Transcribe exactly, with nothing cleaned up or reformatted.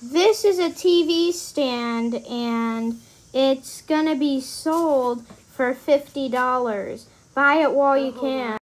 This is a T V stand, and it's gonna be sold for fifty dollars. Buy it while you can.